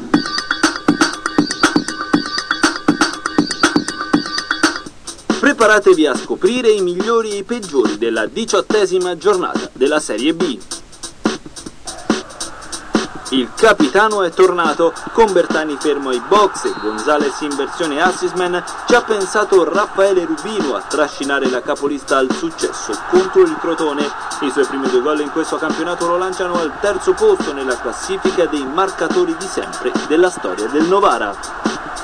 Preparatevi a scoprire i migliori e i peggiori della 18ª giornata della Serie B. Il capitano è tornato, con Bertani fermo ai box e Gonzalez in versione assistman. Ci ha pensato Raffaele Rubino a trascinare la capolista al successo contro il Crotone. I suoi primi 2 gol in questo campionato lo lanciano al 3° posto nella classifica dei marcatori di sempre della storia del Novara.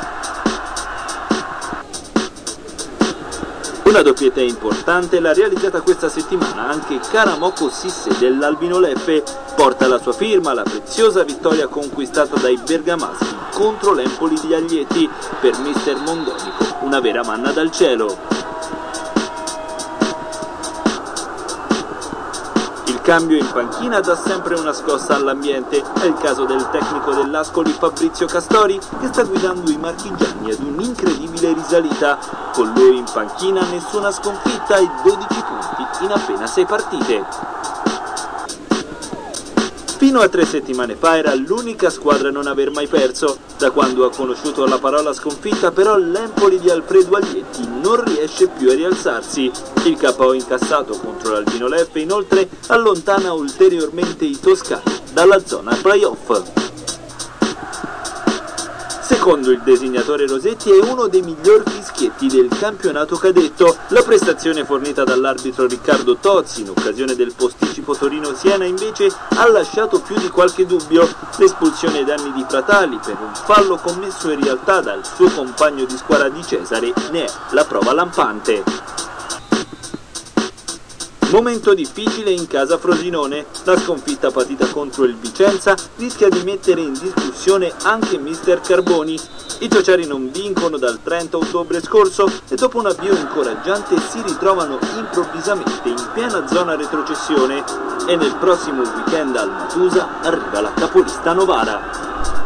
Una doppietta importante l'ha realizzata questa settimana anche Karamoko Sisse dell'Albino Leffe. Porta la sua firma alla preziosa vittoria conquistata dai bergamaschi contro l'Empoli di Aglietti per mister Mondonico, una vera manna dal cielo. Il cambio in panchina dà sempre una scossa all'ambiente. È il caso del tecnico dell'Ascoli Fabrizio Castori, che sta guidando i marchigiani ad un'incredibile risalita. Con lui in panchina nessuna sconfitta e 12 punti in appena 6 partite. Fino a 3 settimane fa era l'unica squadra a non aver mai perso. Da quando ha conosciuto la parola sconfitta però l'Empoli di Alfredo Aglietti non riesce più a rialzarsi. Il KO incassato contro l'Albino Leffe inoltre allontana ulteriormente i toscani dalla zona playoff. Secondo il designatore Rosetti è uno dei miglior fischietti del campionato cadetto. La prestazione fornita dall'arbitro Riccardo Tozzi in occasione del posticipo Torino-Siena invece ha lasciato più di qualche dubbio. L'espulsione ai danni di Pratali per un fallo commesso in realtà dal suo compagno di squadra Di Cesare ne è la prova lampante. Momento difficile in casa Frosinone. La sconfitta patita contro il Vicenza rischia di mettere in discussione anche mister Carboni. I ciociari non vincono dal 30 ottobre scorso e dopo un avvio incoraggiante si ritrovano improvvisamente in piena zona retrocessione e nel prossimo weekend al Matusa arriva la capolista Novara.